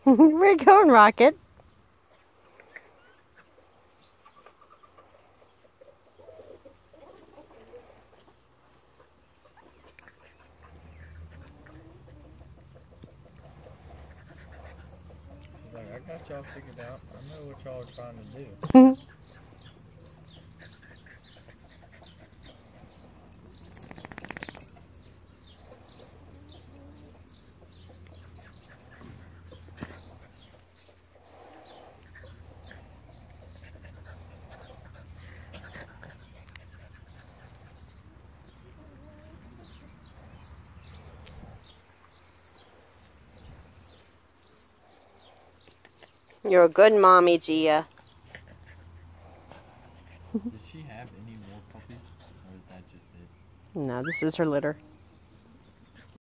Where you going, Rocket? She's like, I got y'all figured out. I know what y'all are trying to do. You're a good mommy, Gia. Does she have any more puppies? Or is that just it? No, this is her litter.